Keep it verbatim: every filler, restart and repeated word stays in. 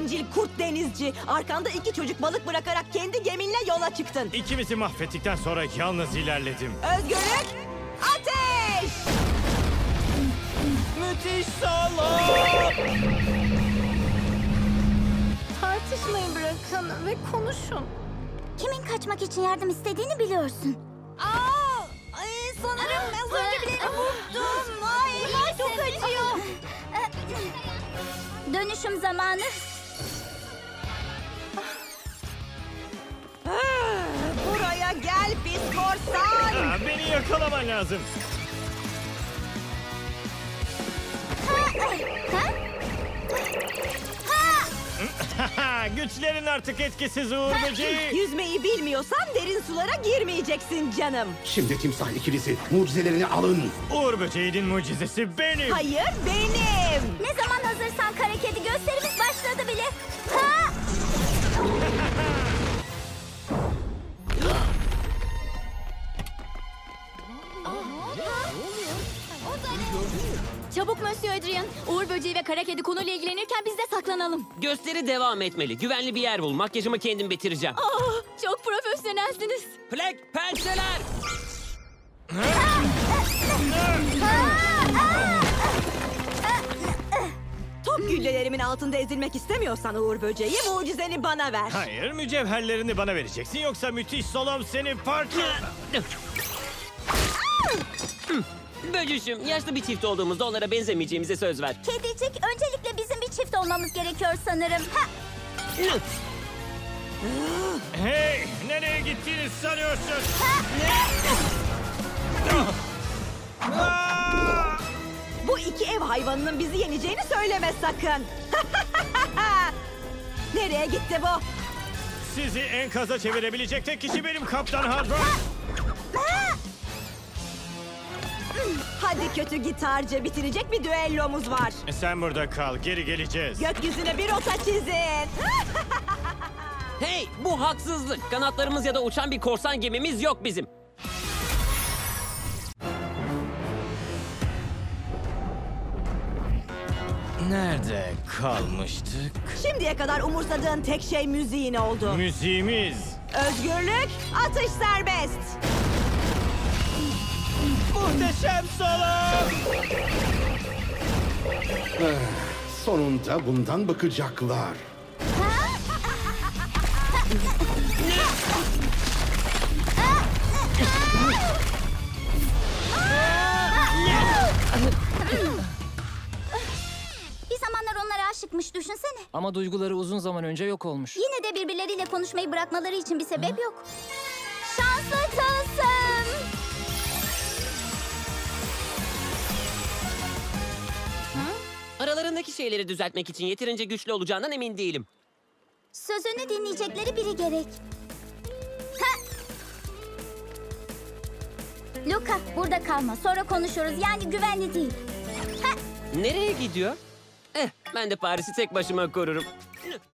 bencil kurt denizci. Arkanda iki çocuk balık bırakarak kendi geminle yola çıktın. İkimizi mahvettikten sonra yalnız ilerledim. Özgürlük, ateş! Müthiş solo! Tartışmayı bırakın ve konuşun. Kimin kaçmak için yardım istediğini biliyorsun. Aa, ay, sanırım az önce birileri vurdum. Ay, çok acıyor. Dönüşüm zamanı. Buraya gel pis korsan. Aa, beni yakalaman lazım. Güçlerin artık etkisiz Uğur Böceği. Yüzmeyi bilmiyorsan derin sulara girmeyeceksin canım. Şimdi timsah ikilisi mucizelerini alın. Uğur Böceği'nin mucizesi benim. Hayır, benim. Ne zaman hazırsan kara kedi, gösterimiz başladı bile. Ha! Çabuk Monsieur Adrien. Uğur böceği ve kara kedi konuyla ilgilenirken biz de saklanalım. Gösteri devam etmeli. Güvenli bir yer bul. Makyajımı kendim bitireceğim. Aa, çok profesyonelsiniz. Plek pençeler! Top güllelerimin altında ezilmek istemiyorsan Uğur Böceği, mucizeni bana ver. Hayır, mücevherlerini bana vereceksin yoksa müthiş solom seni parça... Böcüşüm, yaşlı bir çift olduğumuzda onlara benzemeyeceğimize söz ver. Kedicik, öncelikle bizim bir çift olmamız gerekiyor sanırım. Ha! Hey, nereye gittiğini sanıyorsun? Bu iki ev hayvanının bizi yeneceğini söyleme sakın. Nereye gitti bu? Sizi enkaza çevirebilecek tek kişi benim Kaptan Hadron. Hadi kötü gitarcı, bitirecek bir düellomuz var. Sen burada kal, geri geleceğiz. Gökyüzüne bir rota çizin. Hey, bu haksızlık. Kanatlarımız ya da uçan bir korsan gemimiz yok bizim. Nerede kalmıştık? Şimdiye kadar umursadığın tek şey müziğin oldu. Müziğimiz. Özgürlük, atış serbest. Muhteşem solo! Sonunda bundan bıkacaklar. Bir zamanlar onlara aşıkmış, düşünsene. Ama duyguları uzun zaman önce yok olmuş. Yine de birbirleriyle konuşmayı bırakmaları için bir sebep yok. Şanslı tılsım. Aralarındaki şeyleri düzeltmek için yeterince güçlü olacağından emin değilim. Sözünü dinleyecekleri biri gerek. Ha! Luka, burada kalma. Sonra konuşuruz. Yani güvenli değil. Ha! Nereye gidiyor? Eh, ben de Paris'i tek başıma korurum.